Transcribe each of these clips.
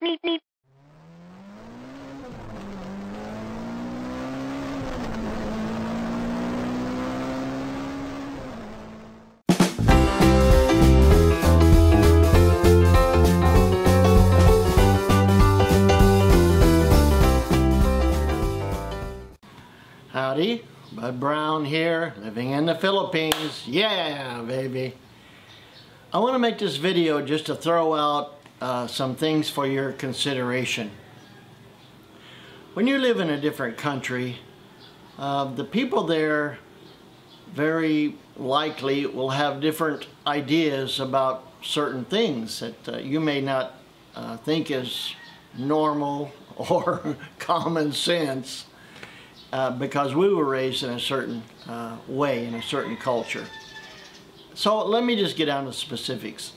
Howdy, Bud Brown here, living in the Philippines. Yeah, baby. I want to make this video just to throw out some things for your consideration. When you live in a different country, the people there very likely will have different ideas about certain things that you may not think is normal or common sense. Because we were raised in a certain way, in a certain culture. So let me just get down to specifics.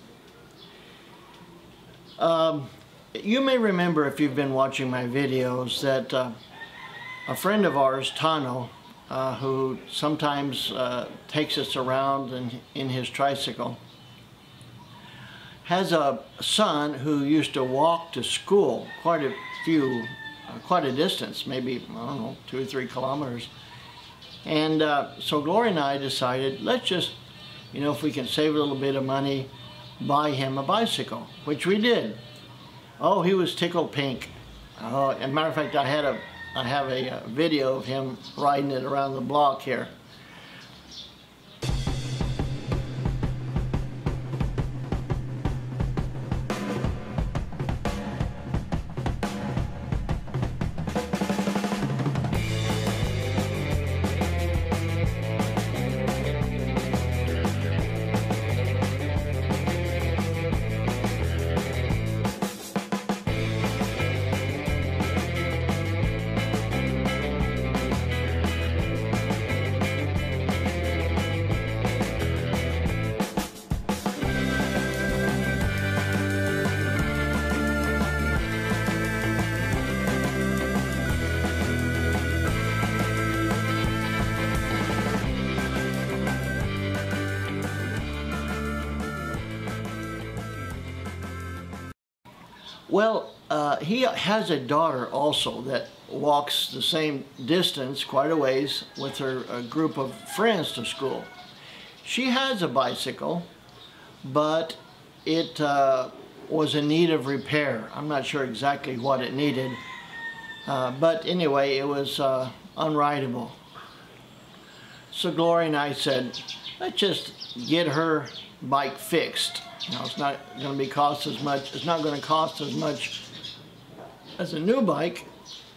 You may remember, if you've been watching my videos, that a friend of ours, Tano, who sometimes takes us around in his tricycle, has a son who used to walk to school quite a distance, maybe, I don't know, 2 or 3 kilometers. And so Gloria and I decided, let's just, if we can save a little bit of money, buy him a bicycle, which we did. Oh, he was tickled pink. Oh, as a matter of fact, I have a video of him riding it around the block here. Well, he has a daughter also that walks the same distance, quite a ways, with her group of friends to school. She has a bicycle, but it was in need of repair. I'm not sure exactly what it needed, but anyway, it was unrideable. So Gloria and I said, let's just get her bike fixed. It's not going to cost as much. It's not going to cost as much as a new bike,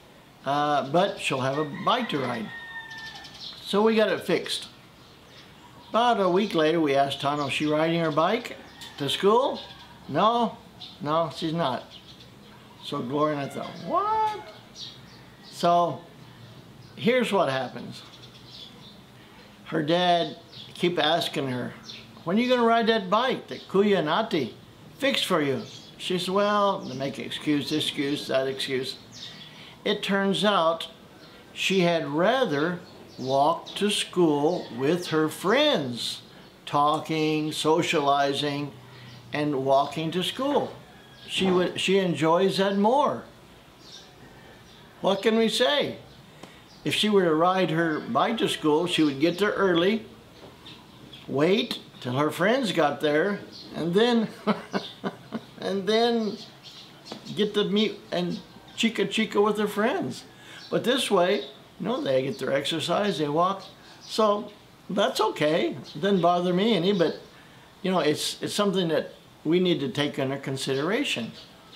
but she'll have a bike to ride. So we got it fixed. About a week later, we asked Tano, is she riding her bike to school? No, she's not. So Gloria and I thought, what? So here's what happens. Her dad keep asking her, when are you going to ride that bike that Kuya and Ati fixed for you? She said, well, to make an excuse, this excuse, that excuse. It turns out she had rather walk to school with her friends, talking, socializing, and walking to school. She enjoys that more. What can we say? If she were to ride her bike to school, she would get there early, wait till her friends got there, and then get to meet and chica with her friends. But this way, they get their exercise, they walk. So that's okay. It doesn't bother me any, but it's something that we need to take under consideration.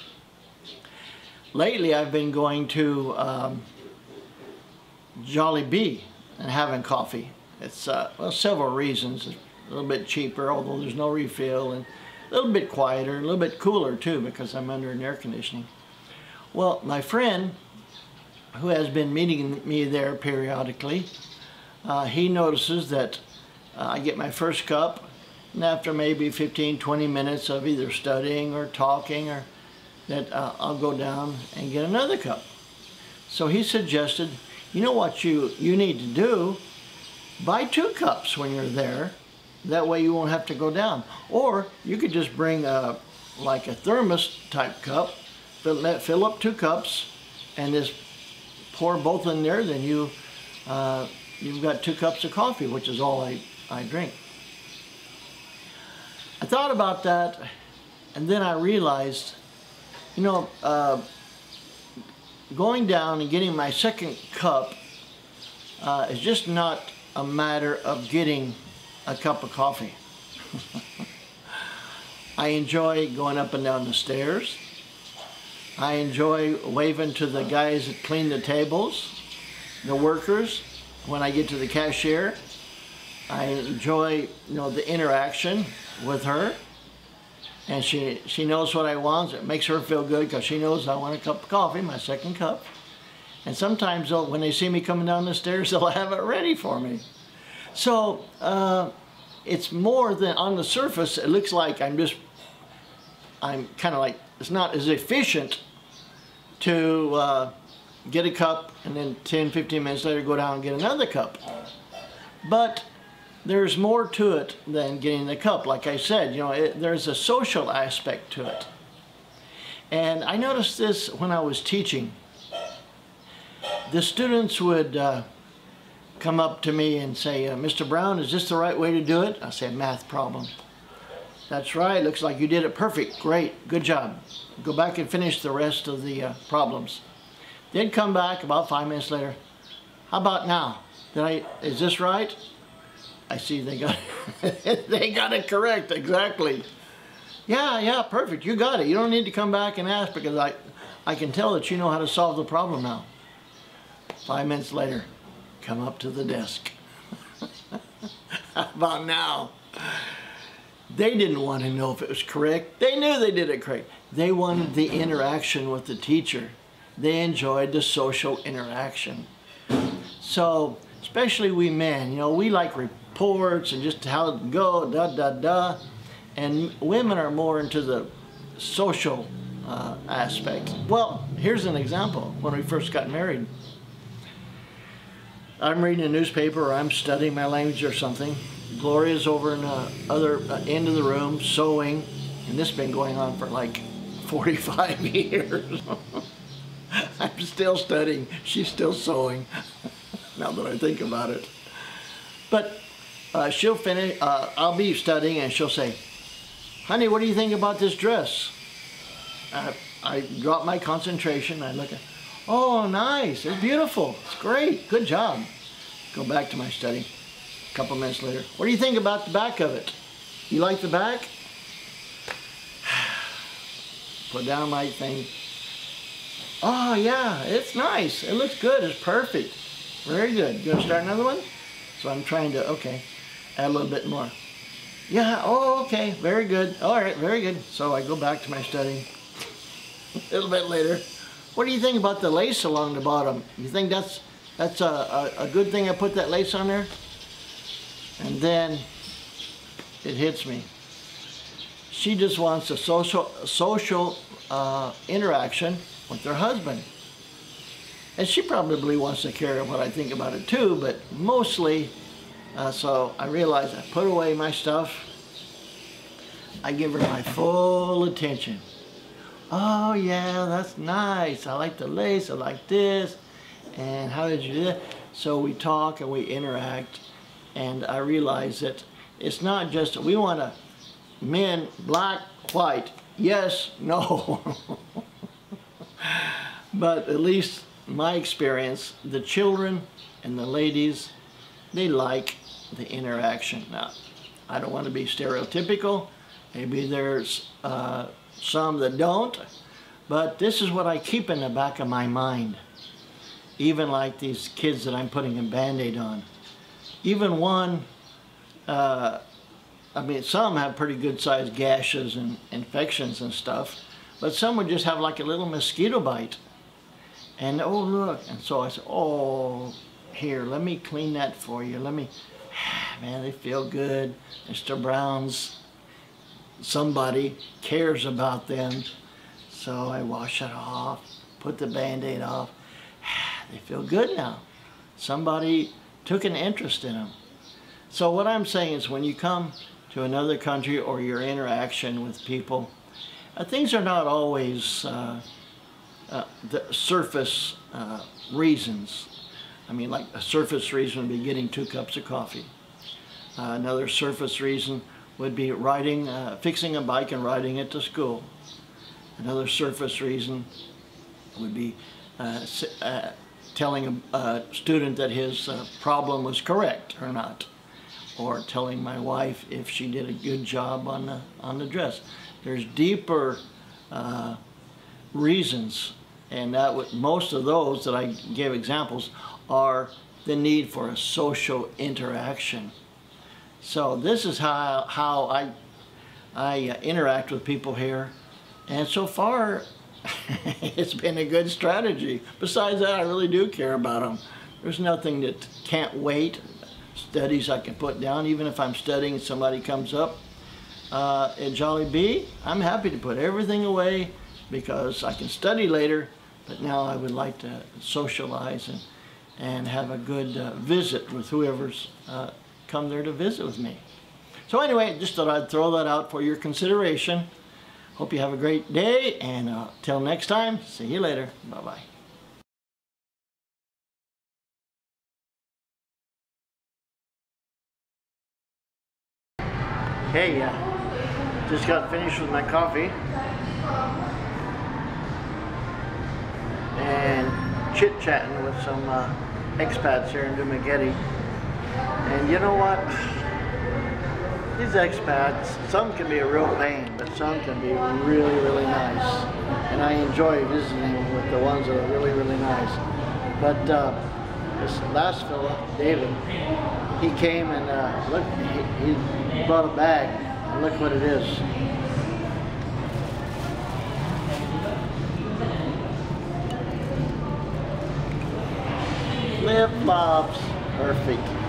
Lately, I've been going to Jollibee and having coffee. It's well, several reasons. A little bit cheaper, although there's no refill, and a little bit quieter, a little bit cooler too, because I'm under an air conditioning. Well, my friend, who has been meeting me there periodically, he notices that I get my first cup, and after maybe 15-20 minutes of either studying or talking, or that I'll go down and get another cup. So he suggested, you know what you need to do? Buy 2 cups when you're there. That way you won't have to go down. Or you could just bring like a thermos type cup fill up 2 cups and just pour both in there, then you've got 2 cups of coffee, which is all I drink. I thought about that, and then I realized, you know, going down and getting my 2nd cup is just not a matter of getting a cup of coffee. I enjoy going up and down the stairs. I enjoy waving to the guys that clean the tables, the workers. When I get to the cashier, I enjoy, you know, the interaction with her. And she knows what I want. It makes her feel good because she knows I want a cup of coffee, my 2nd cup. And sometimes when they see me coming down the stairs, they'll have it ready for me. So it's more than on the surface. It looks like I'm kind of like, it's not as efficient to get a cup and then 10-15 minutes later go down and get another cup. But there's more to it than getting the cup. Like I said, you know, there's a social aspect to it. And I noticed this when I was teaching. The students would come up to me and say, Mr. Brown, is this the right way to do it? I said, math problem. That's right, looks like you did it perfect. Great, good job. Go back and finish the rest of the problems. They'd come back about 5 minutes later. How about now? Is this right? I see they got they got it correct, exactly. Yeah, perfect, you got it. You don't need to come back and ask because I can tell that you know how to solve the problem now. 5 minutes later, come up to the desk. How about now? They didn't want to know if it was correct. They knew they did it correct. They wanted the interaction with the teacher. They enjoyed the social interaction. So, especially we men, you know, we like reports and just how it go, da. And women are more into the social aspect. Well, here's an example. When we first got married, I'm reading a newspaper or I'm studying my language or something. Gloria's over in the other end of the room sewing, and this has been going on for like 45 years. I'm still studying, she's still sewing, now that I think about it. But she'll finish, I'll be studying and she'll say, honey, what do you think about this dress? I drop my concentration, I look at, oh, nice, it's beautiful, it's great, good job. Go back to my study. A couple minutes later, what do you think about the back of it? You like the back? Put down my thing. Oh yeah, it's nice, it looks good, it's perfect. Very good. You want to start another one? So I'm trying to, okay, add a little bit more. Yeah, oh, okay, very good. All right, very good. So I go back to my study. A little bit later, what do you think about the lace along the bottom? You think that's a good thing I put that lace on there? And then it hits me. She just wants a social interaction with her husband. And she probably wants to care what I think about it too, but mostly, so I realized I put away my stuff. I give her my full attention. Oh yeah, that's nice. I like the lace, I like this. And how did you do that? So we talk and we interact. And I realize that it's not just, we want to, men, black, white, yes, no. But at least my experience, the children and the ladies, they like the interaction. Now, I don't want to be stereotypical. Maybe there's some that don't, but this is what I keep in the back of my mind. Even like these kids that I'm putting a Band-Aid on. Even one, I mean, some have pretty good sized gashes and infections and stuff, but some would just have like a little mosquito bite. And oh look, and so I said, oh, here, let me clean that for you. Let me, man, they feel good. Mr. Brown's, somebody cares about them. So I wash it off, put the Band-Aid off. They feel good now. Somebody took an interest in them. So what I'm saying is when you come to another country or your interaction with people, things are not always the surface reasons. I mean, like a surface reason would be getting 2 cups of coffee. Another surface reason would be fixing a bike and riding it to school. Another surface reason would be telling a student that his problem was correct or not, or telling my wife if she did a good job on the dress. There's deeper reasons, and most of those that I gave examples are the need for a social interaction. So this is how I interact with people here, and so far it's been a good strategy. Besides that, I really do care about them. There's nothing that can't wait. Studies I can put down, even if I'm studying and somebody comes up at Jolly Bee, I'm happy to put everything away because I can study later, but now I would like to socialize and have a good visit with whoever's come there to visit with me. So anyway, just thought I'd throw that out for your consideration. Hope you have a great day, and till next time, see you later. Bye-bye. Hey, just got finished with my coffee and chit-chatting with some expats here in Dumaguete. And you know what? These expats, some can be a real pain, but some can be really, really nice. And I enjoy visiting with the ones that are really, really nice. But this last fella, David, he came and look, he brought a bag, and look what it is. Flip-flops, perfect.